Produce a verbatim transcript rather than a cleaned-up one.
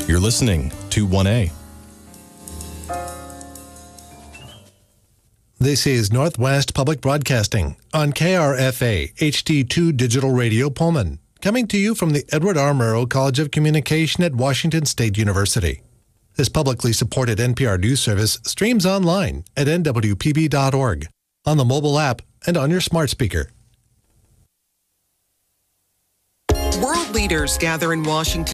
You're listening to one A. This is Northwest Public Broadcasting on K R F A H D two Digital Radio Pullman, coming to you from the Edward R. Murrow College of Communication at Washington State University. This publicly supported N P R news service streams online at N W P B dot org, on the mobile app, and on your smart speaker. World leaders gather in Washington